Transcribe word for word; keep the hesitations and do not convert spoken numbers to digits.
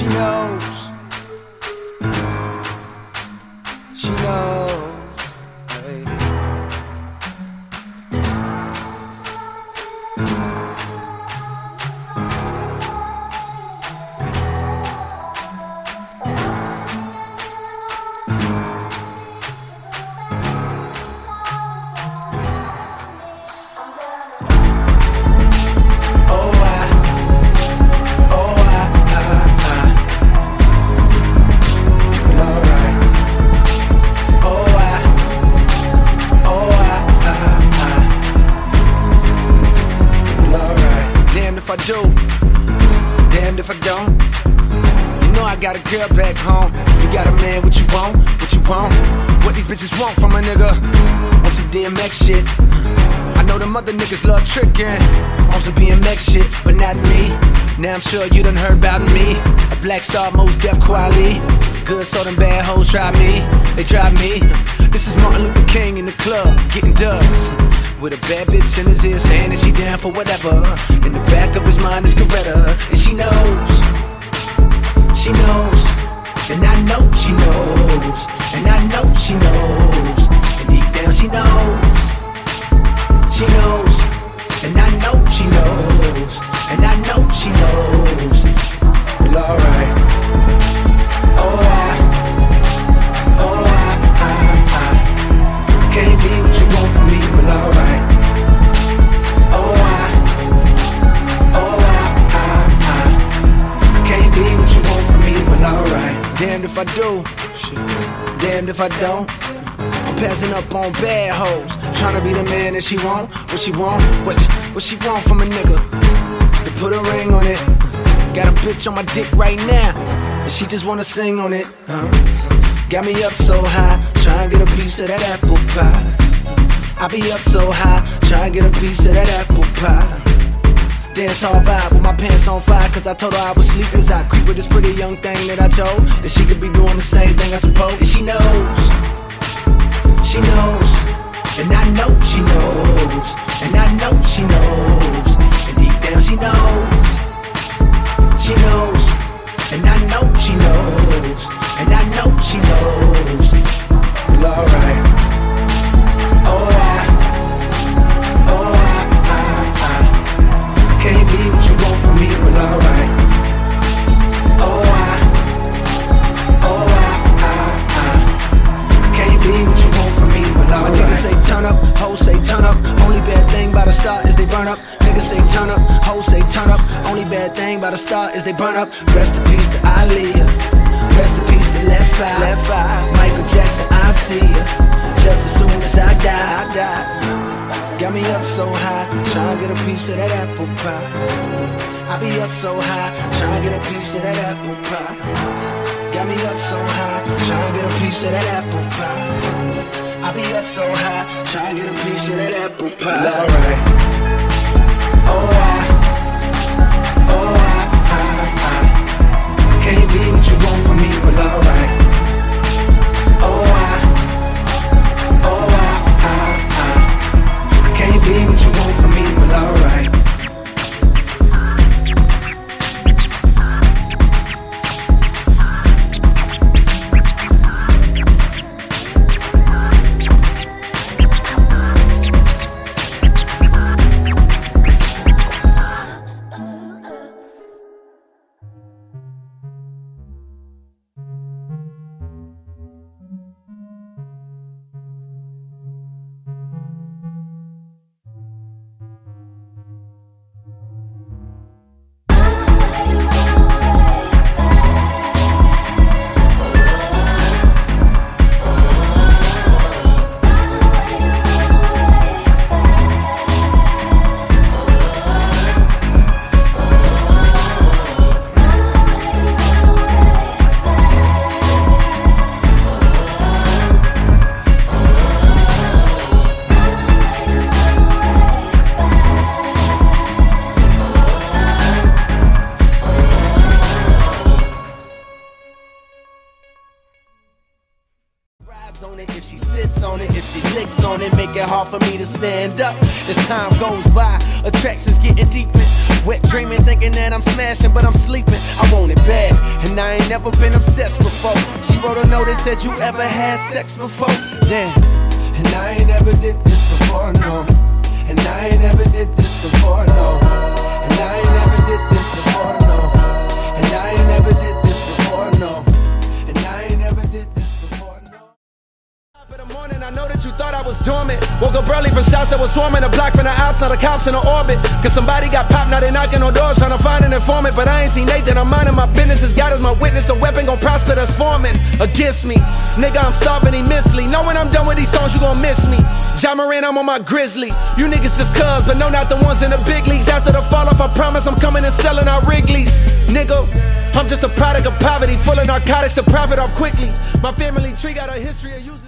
knows. She knows. Hey. If I do, damned if I don't. You know I got a girl back home. You got a man, what you want, what you want. What these bitches want from a nigga. Want some D M X shit. I know them other niggas love tricking on some B M X shit, but not me. Now I'm sure you done heard about me. A black star, Mos Def, Kweli. Good, so them bad hoes try me. They try me. This is Martin Luther King in the club, getting dubs. With a bad bitch in his ear saying that she down for whatever. In the back of his mind is Coretta. And she knows, she knows. And I know she knows. And I know she knows. And deep down she knows. She knows. And I know she knows. And I know she knows. Well, alright. Oh, I, oh, I, I, I can't be what you want from me, well, alright. Oh, I, oh, I, I, I can't be what you want from me, well, alright. Damned if I do, shit. Damned if I don't. I'm passing up on bad hoes, tryna be the man that she want. What she want, what, what she want from a nigga. To put a ring on it. Got a bitch on my dick right now, and she just wanna sing on it. uh, Got me up so high, tryna get a piece of that apple pie. I be up so high, tryna get a piece of that apple pie. Dance all vibe with my pants on fire, cause I told her I was sleep as I creep with this pretty young thing that I chose. That she could be doing the same thing I suppose. And she knows, she knows. And I know she knows. And I know she knows. And deep down she knows. She knows. And I know she knows. And I know she knows. Well, alright. Oh, I, oh, I, I, I can't be what you want from me, well, alright. Oh, I, oh, I, I, I can't be what you want from me, well, alright. My niggas say turn up, hoes say turn up. Only bad thing about a start is they burn up. Niggas say turn up, hoes say turn up. Only bad thing about a start is they burn up. Rest in peace to Aaliyah. Rest in peace to Left Eye, Left Eye. Michael Jackson, I see ya. Just as soon as I die, I die. Got me up so high, tryna get a piece of that apple pie. I be up so high, tryna get a piece of that apple pie. Got me up so high, tryna get a piece of that apple pie. I be up so high, tryna get a piece of that apple pie. Well, alright. Oh, I, oh, I, I, I can't be what you want from me, well, alright. Oh, I, oh, I, I, I can't be what you want from me, well, alright. hard for me to stand up as time goes by. Attractions getting deeper. Wet dreaming, thinking that I'm smashing, but I'm sleeping. I want it bad, and I ain't never been obsessed before. She wrote a note that said, you ever had sex before? Damn. And I ain't never did this before, no. And I ain't never did this before, no. And I ain't never did this before, no. And I ain't never did this before, no. And I ain't never did this before, no. Top of the morning, I know that you thought I was dormant. Woke up early from shots that was swarming. A block from the ops, now the cops in the orbit. Cause somebody got popped, now they knocking on doors trying to find an informant. But I ain't seen Nathan, I'm minding my business. As God is my witness, the weapon gon' prosper that's forming against me. Nigga, I'm starving immensely. Know when I'm done with these songs, you gon' miss me. John Moran, I'm on my grizzly. You niggas just cuz, but no, not the ones in the big leagues. After the fall off, I promise I'm coming and selling out Wrigley's. Nigga, I'm just a product of poverty, full of narcotics to profit off quickly. My family tree got a history of using